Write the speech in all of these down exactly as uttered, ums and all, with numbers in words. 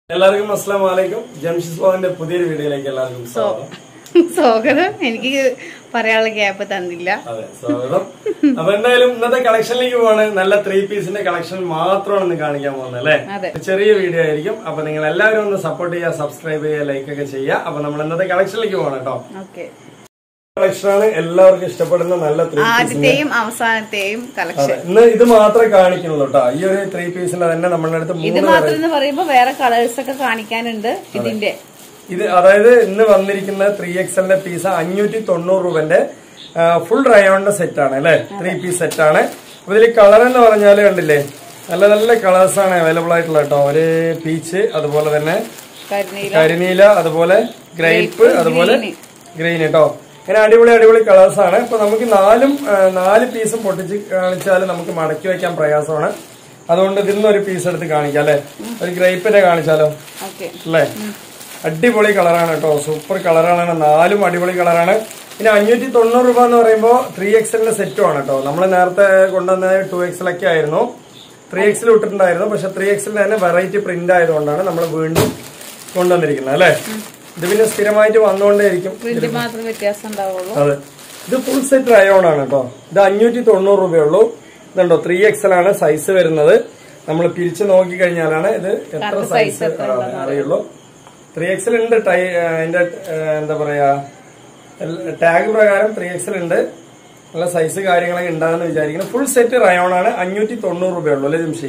എല്ലാവർക്കും അസ്സലാമു അലൈക്കും. ജംഷിദ് വ്ളോഗിന്റെ പുതിയൊരു വീഡിയോയിലേക്ക് എല്ലാവർക്കും സ്വാഗതം. സ്വാഗതം. എനിക്ക് പറയാനുള്ള ഗ്യാപ്പ് തന്നില്ല. അതെ, സ്വാഗതം. അപ്പൊ എന്തായാലും ഇന്നത്തെ കളക്ഷനിലേക്ക് പോവാണ്. നല്ല ത്രീ പീസിന്റെ കളക്ഷൻ മാത്രമാണ് ഇന്ന് കാണിക്കാൻ പോകുന്നത് അല്ലേ. ചെറിയ വീഡിയോ ആയിരിക്കും. അപ്പൊ നിങ്ങൾ എല്ലാവരും ഒന്ന് സപ്പോർട്ട് ചെയ്യുക, സബ്സ്ക്രൈബ് ചെയ്യുക, ലൈക്ക് ഒക്കെ ചെയ്യുക. അപ്പൊ നമ്മൾ ഇന്നത്തെ കളക്ഷനിലേക്ക് പോവാണ് കേട്ടോ. കളക്ഷനാണ് എല്ലാവർക്കും ഇഷ്ടപ്പെടുന്ന നല്ല ത്രീ ആദ്യത്തെയും അവസാനത്തെയും കളക്ഷൻ. ഇന്ന് ഇത് മാത്രമേ കാണിക്കുന്നുള്ളൂ കേട്ടോ. ഈ ഒരു ത്രീ പീസിന്റെ തന്നെ നമ്മളുടെ അടുത്ത് ഇത് മാത്രം എന്ന് പറയുമ്പോ വേറെ കളേഴ്സ് ഒക്കെ കാണിക്കാനുണ്ട്. ഇതിന്റെ ഇത് അതായത് ഇന്ന് വന്നിരിക്കുന്ന ത്രീ എക്സലിന്റെ പീസ് അഞ്ഞൂറ്റി തൊണ്ണൂറ് രൂപന്റെ ഫുൾ റയോണിന്റെ സെറ്റ് ആണ് അല്ലെ. ത്രീ പീസ് സെറ്റ് ആണ്. അപ്പൊ ഇതിൽ കളർ എന്ന് പറഞ്ഞാല് കണ്ടില്ലേ, നല്ല നല്ല കളേഴ്സ് ആണ് അവൈലബിൾ ആയിട്ടുള്ള കേട്ടോ. ഒരു പീച്ച്, അതുപോലെ തന്നെ കരിനീല, അതുപോലെ ഗ്രേപ്പ്, അതുപോലെ ഗ്രീൻ കേട്ടോ. ഇങ്ങനെ അടിപൊളി അടിപൊളി കളേഴ്സ് ആണ്. അപ്പൊ നമുക്ക് നാലും നാല് പീസും പൊട്ടിച്ച് കാണിച്ചാൽ നമുക്ക് മടക്കി വെക്കാൻ പ്രയാസമാണ്. അതുകൊണ്ട് ഇതിന്ന് ഒരു പീസ് എടുത്ത് കാണിക്കാം അല്ലെ. ഒരു ഗ്രേപ്പിന്റെ കാണിച്ചാലോ അല്ലേ. അടിപൊളി കളറാണ് കേട്ടോ, സൂപ്പർ കളറാണ്. നാലും അടിപൊളി കളറാണ്. പിന്നെ അഞ്ഞൂറ്റി തൊണ്ണൂറ് രൂപ എന്ന് പറയുമ്പോൾ ത്രീ എക്സലിന്റെ സെറ്റും ആണ് കേട്ടോ. നമ്മൾ നേരത്തെ കൊണ്ടുവന്ന ടു എക്സലൊക്കെ ആയിരുന്നു, ത്രീ എക്സൽ ഇട്ടിട്ടുണ്ടായിരുന്നു. പക്ഷെ ത്രീ എക്സലിന് തന്നെ വെറൈറ്റി പ്രിന്റ് ആയതുകൊണ്ടാണ് നമ്മൾ വീണ്ടും കൊണ്ടുവന്നിരിക്കുന്നത് അല്ലെ. ഇത് പിന്നെ സ്ഥിരമായിട്ട് വന്നുകൊണ്ടേയിരിക്കും. അതെ, ഇത് ഫുൾ സെറ്റ് റയോൺ ആണ് കേട്ടോ. ഇത് അഞ്ഞൂറ്റി തൊണ്ണൂറ് രൂപയുള്ളൂ. ഇതുണ്ടോ, ത്രീ എക്സൽ ആണ് സൈസ് വരുന്നത്. നമ്മൾ പിരിച്ചു നോക്കി കഴിഞ്ഞാലാണ് ഇത് എത്ര സൈസ് അറിയുള്ളൂ. ത്രീ എക്സൽ ഉണ്ട്. ടൈ അതിന്റെ എന്താ പറയാ ടാഗ് പ്രകാരം ത്രീ എക്സൽ ഉണ്ട്. നല്ല സൈസ് കാര്യങ്ങളൊക്കെ ഉണ്ടാകുന്ന വിചാരിക്കുന്നത്. ഫുൾ സെറ്റ് റയോൺ ആണ്. അഞ്ഞൂറ്റി തൊണ്ണൂറ് രൂപയുള്ളൂ അല്ലെ ജംഷി.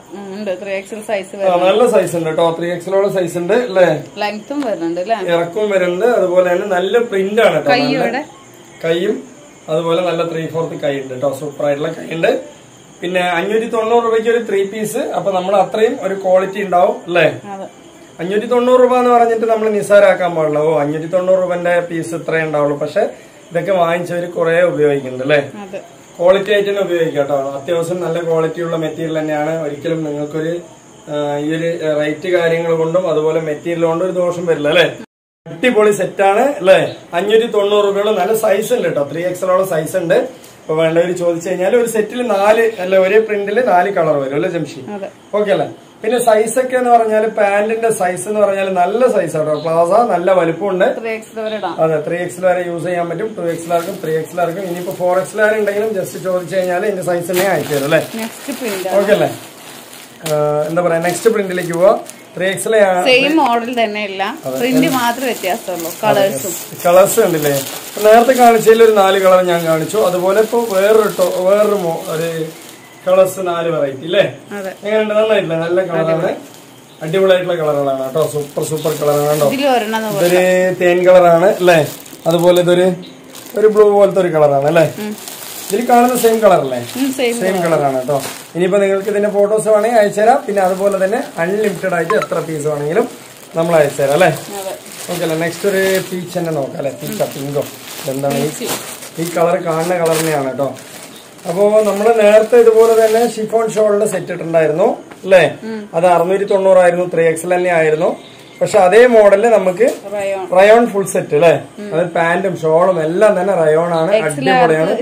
നല്ല സൈസ് ഉണ്ട് കേട്ടോ. ത്രീ എക്സലോളം സൈസ് ഉണ്ട് അല്ലേ. ഇറക്കവും വരുന്നുണ്ട്. അതുപോലെ തന്നെ നല്ല പ്രിന്റ് ആണ് കേട്ടോ. കൈയും അതുപോലെ നല്ല ത്രീ ഫോർത്ത് കൈ ഉണ്ട് കേട്ടോ. സൂപ്പർ ആയിട്ടുള്ള കൈ ഉണ്ട്. പിന്നെ അഞ്ഞൂറ്റി തൊണ്ണൂറ് രൂപയ്ക്ക് ഒരു ത്രീ പീസ്. അപ്പൊ നമ്മൾ അത്രയും ഒരു ക്വാളിറ്റി ഉണ്ടാവും അല്ലേ. അഞ്ഞൂറ്റി തൊണ്ണൂറ് രൂപ എന്ന് പറഞ്ഞിട്ട് നമ്മൾ നിസ്സാരാക്കാൻ പാടില്ല. ഓ അഞ്ഞൂറ്റി തൊണ്ണൂറ് രൂപന്റെ പീസ് ഇത്രേ ഉണ്ടാവുള്ളൂ. പക്ഷെ ഇതൊക്കെ വാങ്ങിച്ചവര് കുറെ ഉപയോഗിക്കുന്നുണ്ട് അല്ലെ. ക്വാളിറ്റി ആയിട്ട് തന്നെ ഉപയോഗിക്കാം കേട്ടോ. അത്യാവശ്യം നല്ല ക്വാളിറ്റി ഉള്ള മെറ്റീരിയൽ തന്നെയാണ്. ഒരിക്കലും നിങ്ങൾക്കൊരു ഈ ഒരു റേറ്റ് കാര്യങ്ങൾ കൊണ്ടും അതുപോലെ മെറ്റീരിയൽ കൊണ്ടും ഒരു ദോഷം വരില്ല അല്ലെ. അടിപൊളി സെറ്റാണ് അല്ലെ. അഞ്ഞൂറ്റി തൊണ്ണൂറ് രൂപയുള്ള നല്ല സൈസ് ഉണ്ട് കേട്ടോ. ത്രീ എക്സലോളം സൈസ് ഉണ്ട്. ഇപ്പൊ വേണ്ടവര് ചോദിച്ചു കഴിഞ്ഞാൽ ഒരു സെറ്റിൽ നാല് അല്ലെ, ഒരേ പ്രിന്റിൽ നാല് കളർ വരും അല്ലെ ജംഷി. ഓക്കെ അല്ലെ. പിന്നെ സൈസ് ഒക്കെ എന്ന് പറഞ്ഞാൽ പാന്റിന്റെ സൈസ് എന്ന് പറഞ്ഞാൽ നല്ല സൈസ് ആട്ടോ. പ്ലാസ നല്ല വലുപ്പമുണ്ട്. അതെ, ത്രീ എക്സിൽ വരെ യൂസ് ചെയ്യാൻ പറ്റും. ടു എക്സിലാർക്കും ത്രീ എക്സിലാർക്കും. ഇനിയിപ്പോ ഫോർ എക്സിലാർ ഉണ്ടെങ്കിലും ജസ്റ്റ് ചോദിച്ചു കഴിഞ്ഞാൽ ഇതിന്റെ സൈസ് തന്നെ അയച്ചു തരും അല്ലെ. ഓക്കെ അല്ലേ. എന്താ പറയാ, നെക്സ്റ്റ് പ്രിന്റിലേക്ക് പോവാ. ത്രീ എക്സിലെ സെയിം മോഡൽ തന്നെയല്ല, പ്രിന്റ് മാത്രമേ വ്യത്യാസമുള്ളൂ. കളേഴ്സും കളേഴ്സ് ഉണ്ടല്ലേ. നേരത്തെ കാണിച്ചതിൽ ഒരു നാല് കളർ ഞാൻ കാണിച്ചു. അതുപോലെ ഇപ്പൊ വേറൊരു വേറൊരു ഒരു കളേഴ്സ് നാല് വെറൈറ്റി അല്ലേ. എങ്ങനെയുണ്ട്? നന്നായിട്ടില്ല, നല്ല കളറാണ്. അടിപൊളിയായിട്ടുള്ള കളറുകളാണ് കേട്ടോ. സൂപ്പർ സൂപ്പർ കളറാണ് കേട്ടോ. ഇതൊരു തേൻ കളറാണ് അല്ലേ. അതുപോലെ ഇതൊരു ഒരു ബ്ലൂ പോലത്തെ ഒരു കളറാണ് അല്ലേ. ഇതിൽ കാണുന്ന സെയിം കളർ അല്ലേ. സെയിം കളറാണ് കേട്ടോ. ഇനിയിപ്പോ നിങ്ങൾക്ക് ഇതിന്റെ ഫോട്ടോസ് വേണമെങ്കിൽ അയച്ചുതരാം. പിന്നെ അതുപോലെ തന്നെ അൺലിമിറ്റഡ് ആയിട്ട് എത്ര പീസ് വേണമെങ്കിലും നമ്മൾ അയച്ചുതരാം അല്ലേ. ഓക്കെ അല്ലേ. നെക്സ്റ്റ് ഒരു പീച്ച് തന്നെ നോക്കാം അല്ലെ. പീച്ചോ പിങ്കോ എന്താണ് ഈ ഈ കളർ കാണുന്ന കളർ തന്നെയാണ് കേട്ടോ. അപ്പോ നമ്മള് നേരത്തെ ഇതുപോലെ തന്നെ ഷിഫോൺ ഷോളിന്റെ സെറ്റ് ഇട്ടുണ്ടായിരുന്നു അല്ലേ. അത് അറുന്നൂറ്റി തൊണ്ണൂറായിരുന്നു. ത്രീ എക്സൽ തന്നെ ആയിരുന്നു. പക്ഷെ അതേ മോഡലില് നമുക്ക് റയോൺ ഫുൾ സെറ്റ് അല്ലേ. അത് പാന്റും ഷോളും എല്ലാം തന്നെ റയോൺ ആണ്. അടിപൊളിയാണ്.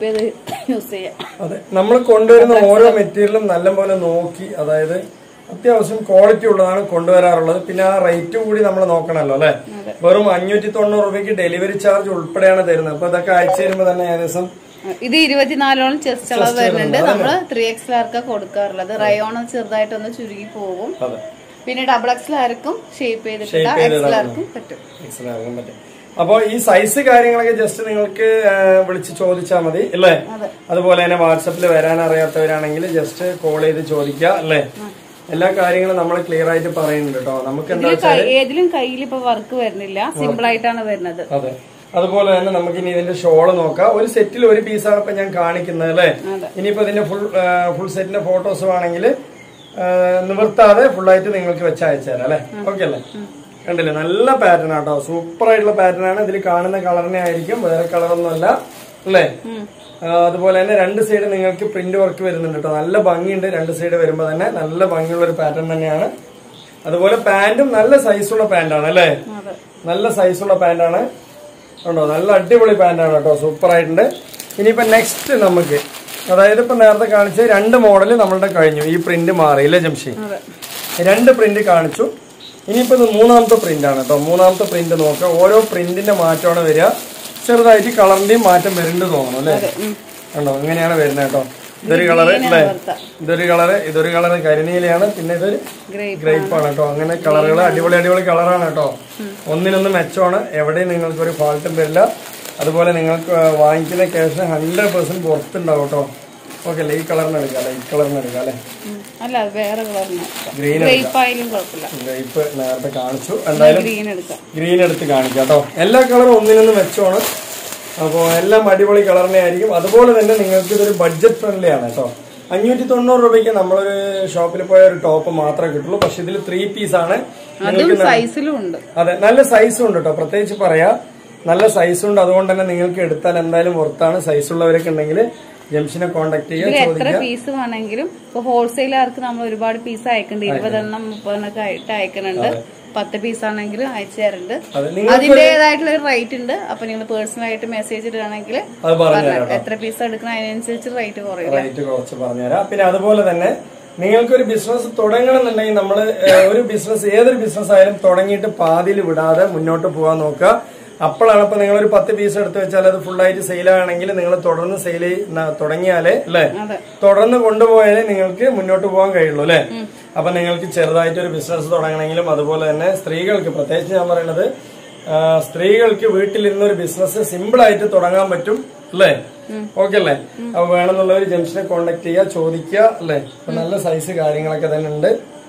അതെ, നമ്മൾ കൊണ്ടുവരുന്ന ഓരോ മെറ്റീരിയലും നല്ലപോലെ നോക്കി, അതായത് അത്യാവശ്യം ക്വാളിറ്റി ഉള്ളതാണ് കൊണ്ടുവരാറുള്ളത്. പിന്നെ ആ റേറ്റ് കൂടി നമ്മൾ നോക്കണല്ലോ അല്ലെ. വെറും അഞ്ഞൂറ്റി തൊണ്ണൂറ് രൂപയ്ക്ക് ഡെലിവറി ചാർജ് ഉൾപ്പെടെയാണ് തരുന്നത്. അപ്പൊ ഇതൊക്കെ അയച്ചു തരുമ്പോ തന്നെ ഏകദേശം ഇത് ഇരുപത്തിനാലോളം ചെസ്റ്റ് അളവ് വരുന്നുണ്ട്. നമ്മള് ത്രീ എക്സിലാർക്ക് കൊടുക്കാറുള്ളത്. റയോൺ ചെറുതായിട്ടൊന്ന് ചുരുങ്ങി പോകും. പിന്നെ ഡബിൾ എക്സിലാർക്കും ഷേപ്പ് ചെയ്തിട്ടില്ല, എക്സിലാർക്കും പറ്റും. അപ്പൊ ഈ സൈസ് കാര്യങ്ങളൊക്കെ ജസ്റ്റ് നിങ്ങൾക്ക് വിളിച്ച് ചോദിച്ചാൽ മതി അല്ലേ. അതുപോലെ തന്നെ വാട്സപ്പിൽ വരാൻ അറിയാത്തവരാണെങ്കിൽ ജസ്റ്റ് കോൾ ചെയ്ത് ചോദിക്കുക അല്ലേ. എല്ലാ കാര്യങ്ങളും നമ്മൾ ക്ലിയർ ആയിട്ട് പറയുന്നുണ്ട് കേട്ടോ. നമുക്ക് എന്താ ഏതിലും കയ്യിൽ ഇപ്പൊ വർക്ക് വരുന്നില്ല, സിമ്പിൾ ആയിട്ടാണ് വരുന്നത്. അതെ, അതുപോലെ തന്നെ നമുക്ക് ഇനി ഇതിന്റെ ഷോള് നോക്കാം. ഒരു സെറ്റിൽ ഒരു പീസാണ് ഇപ്പൊ ഞാൻ കാണിക്കുന്നത് അല്ലെ. ഇനിയിപ്പോ ഇതിന്റെ ഫുൾ ഫുൾ സെറ്റിന്റെ ഫോട്ടോസ് വേണമെങ്കിൽ നിവർത്താതെ ഫുള്ളായിട്ട് നിങ്ങൾക്ക് വെച്ച് അയച്ചുതരാം അല്ലെ. ഓക്കെ അല്ലേ. കണ്ടില്ലേ, നല്ല പാറ്റേൺ ആട്ടോ. സൂപ്പർ ആയിട്ടുള്ള പാറ്റേൺ ആണ്. ഇതിൽ കാണുന്ന കളറിനെ ആയിരിക്കും, വേറെ കളറൊന്നും അല്ല അല്ലേ. അതുപോലെ തന്നെ രണ്ട് സൈഡ് നിങ്ങൾക്ക് പ്രിന്റ് വർക്ക് വരുന്നുണ്ട് കേട്ടോ. നല്ല ഭംഗിയുണ്ട്. രണ്ട് സൈഡ് വരുമ്പോ തന്നെ നല്ല ഭംഗിയുള്ള ഒരു പാറ്റേൺ തന്നെയാണ്. അതുപോലെ പാന്റും നല്ല സൈസുള്ള പാന്റാണ് അല്ലെ. നല്ല സൈസുള്ള പാന്റാണ് ഉണ്ടോ. നല്ല അടിപൊളി പാന്റാണ് കേട്ടോ. സൂപ്പർ ആയിട്ടുണ്ട്. ഇനിയിപ്പോ നെക്സ്റ്റ് നമുക്ക് അതായത് ഇപ്പൊ നേരത്തെ കാണിച്ച രണ്ട് മോഡല് നമ്മളുടെ കഴിഞ്ഞു. ഈ പ്രിന്റ് മാറിയില്ലേ ജംഷി. രണ്ട് പ്രിന്റ് കാണിച്ചു. ഇനിയിപ്പോ ഇത് മൂന്നാമത്തെ പ്രിന്റ് ആണ് കേട്ടോ. മൂന്നാമത്തെ പ്രിന്റ് നോക്കുക. ഓരോ പ്രിന്റിന്റെ മാറ്റമാണ് വരിക. ചെറുതായിട്ട് കളറിന്റെയും മാറ്റം വരുന്നുണ്ട് തോന്നുന്നു അല്ലേ? കണ്ടോ ഇങ്ങനെയാണ് വരുന്നത് കേട്ടോ. ഇതൊരു കളറ് അല്ലേ, ഇതൊരു കളറ്, ഇതൊരു കളറ് കരിനീലയാണ്, പിന്നെ ഇതൊരു ഗ്രേപ്പാണ് കേട്ടോ. അങ്ങനെ കളറുകൾ അടിപൊളി അടിപൊളി കളറാണ് കേട്ടോ. ഒന്നിനൊന്ന് മെച്ചമാണ്, എവിടെയും നിങ്ങൾക്ക് ഒരു ഫാൾട്ടും വരില്ല. അതുപോലെ നിങ്ങൾക്ക് വാങ്ങിക്കുന്ന ക്യാഷ് ഹൺഡ്രഡ് പെർസെന്റ് പുറത്തുണ്ടാവും കേട്ടോ. ഓക്കെ അല്ലേ? ഈ കളറിന് എടുക്കാം, ഈ കളറിന് എടുക്കാം അല്ലേ? ഗ്രീൻ ഗ്രേപ്പ് നേരത്തെ കാണിച്ചു. എന്തായാലും ഗ്രീൻ എടുത്ത് കാണിക്കാം കേട്ടോ. എല്ലാ കളറും ഒന്നിനൊന്ന് മെച്ചമാണ്. അപ്പോൾ എല്ലാം അടിപൊളി കളറിനെ ആയിരിക്കും. അതുപോലെ തന്നെ നിങ്ങൾക്ക് ഇതൊരു ബഡ്ജറ്റ് ഫ്രണ്ട്ലി ആണ് കേട്ടോ. അഞ്ഞൂറ്റി തൊണ്ണൂറ് രൂപയ്ക്ക് നമ്മളൊരു ഷോപ്പിൽ പോയ ഒരു ടോപ്പ് മാത്രമേ കിട്ടുള്ളൂ. പക്ഷെ ഇതിൽ ത്രീ പീസ് ആണ്. അതെ, നല്ല സൈസും ഉണ്ട് കേട്ടോ. പ്രത്യേകിച്ച് പറയാ, നല്ല സൈസും ഉണ്ട്. അതുകൊണ്ട് തന്നെ നിങ്ങൾക്ക് എടുത്താൽ എന്തായാലും പുറത്താണ്. സൈസ് ഉള്ളവരൊക്കെ ഉണ്ടെങ്കിൽ ജംഷനെ കോൺടാക്ട് ചെയ്യുക. എത്ര പീസ് വേണമെങ്കിലും ഇപ്പൊ ഹോൾസെയിലാർക്ക് നമ്മൾ ഒരുപാട് പീസ് അയക്കുന്നുണ്ട്. ഇരുപതെണ്ണം മുപ്പതെണ്ണൊക്കെ ആയിട്ട് അയക്കുന്നുണ്ട്. പത്ത് പീസ് ആണെങ്കിലും അയച്ചു തരുന്നുണ്ട്. അതിന്റേതായിട്ടുള്ള ഒരു റേറ്റ് ഉണ്ട്. അപ്പൊ നിങ്ങൾ പേഴ്സണൽ ആയിട്ട് മെസ്സേജ് ഇടുകയാണെങ്കിൽ എത്ര പീസ് എടുക്കണം അതിനനുസരിച്ച് റേറ്റ് കുറയും. റേറ്റ് കുറച്ച് പറഞ്ഞുതരാം. പിന്നെ അതുപോലെ തന്നെ നിങ്ങൾക്കൊരു ബിസിനസ് തുടങ്ങണമെന്നുണ്ടെങ്കിൽ നമ്മൾ ഒരു ബിസിനസ് ഏതൊരു ബിസിനസ് ആയാലും തുടങ്ങിയിട്ട് പാതിയിൽ വിടാതെ മുന്നോട്ട് പോകാൻ നോക്കുക. അപ്പോഴാണ് ഇപ്പൊ നിങ്ങളൊരു പത്ത് പീസ് എടുത്ത് വെച്ചാൽ അത് ഫുള്ളായിട്ട് സെയിൽ ആണെങ്കിൽ നിങ്ങൾ തുടർന്ന് സെയിൽ തുടങ്ങിയാലേ അല്ലെ, തുടർന്ന് കൊണ്ടുപോയാലേ നിങ്ങൾക്ക് മുന്നോട്ട് പോകാൻ കഴിയുള്ളൂ അല്ലെ. അപ്പൊ നിങ്ങൾക്ക് ചെറുതായിട്ട് ഒരു ബിസിനസ് തുടങ്ങണമെങ്കിലും അതുപോലെ തന്നെ സ്ത്രീകൾക്ക് പ്രത്യേകിച്ച് ഞാൻ പറയുന്നത് സ്ത്രീകൾക്ക് വീട്ടിലിരുന്ന ഒരു ബിസിനസ് സിമ്പിൾ ആയിട്ട് തുടങ്ങാൻ പറ്റും അല്ലേ? ഓക്കെ അല്ലേ? അപ്പൊ വേണമെന്നുള്ളവർ ജംഷനെ കോണ്ടാക്ട് ചെയ്യുക, ചോദിക്കുക അല്ലെ. അപ്പൊ നല്ല സൈസ് കാര്യങ്ങളൊക്കെ തന്നെ ഉണ്ട്.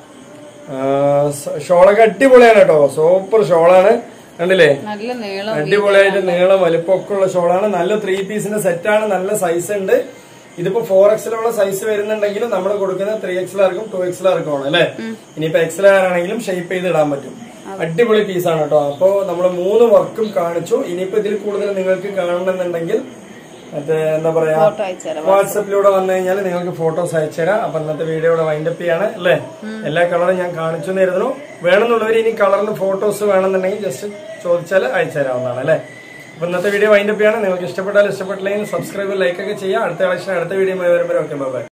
ഷോളൊക്കെ അടിപൊളിയാണ് കേട്ടോ. സൂപ്പർ ഷോളാണ്, കണ്ടില്ലേ? അടിപൊളിയായിട്ട് നീളം വലിപ്പമൊക്കെ ഉള്ള ഷോളാണ്. നല്ല ത്രീ പീസിന്റെ സെറ്റാണ്. നല്ല സൈസ് ഉണ്ട്. ഇതിപ്പോ ഫോർ എക്സിലുള്ള സൈസ് വരുന്നുണ്ടെങ്കിലും നമ്മൾ കൊടുക്കുന്ന ത്രീ എക്സിലാർക്കും ടു എക്സിലാർക്കും ആണ് അല്ലെ. ഇനിയിപ്പോ എക്സൽ ആണെങ്കിലും ഷേപ്പ് ചെയ്ത് ഇടാൻ പറ്റും. അടിപൊളി പീസാണ് കേട്ടോ. അപ്പോ നമ്മൾ മൂന്ന് വർക്കും കാണിച്ചു. ഇനിയിപ്പോ ഇതിൽ കൂടുതൽ നിങ്ങൾക്ക് കാണണമെന്നുണ്ടെങ്കിൽ മറ്റേ എന്താ പറയാ വാട്സപ്പിലൂടെ വന്നു കഴിഞ്ഞാൽ നിങ്ങൾക്ക് ഫോട്ടോസ് അയച്ചുതരാം. അപ്പൊ ഇന്നത്തെ വീഡിയോ ഇവിടെ വൈൻഡപ്പ് ചെയ്യാണ് അല്ലെ. എല്ലാ കളറും ഞാൻ കാണിച്ചു തരുന്നു. വേണമെന്നുള്ളവർ ഇനി കളറിന് ഫോട്ടോസ് വേണമെന്നുണ്ടെങ്കിൽ ജസ്റ്റ് ചോദിച്ചാൽ അയച്ചു തരാവുന്നതാണ് അല്ലെ. അപ്പൊ ഇന്നത്തെ വീഡിയോ വൈൻഡപ്പ് ചെയ്യാണ്. നിങ്ങൾക്ക് ഇഷ്ടപ്പെട്ടാൽ ഇഷ്ടപ്പെട്ടില്ലെങ്കിൽ സബ്സ്ക്രൈബ് ലൈക്ക് ഒക്കെ ചെയ്യാം. അടുത്ത ആഴ്ച അടുത്ത വീഡിയോ വരുമ്പോൾ ഓക്കെ ബൈ.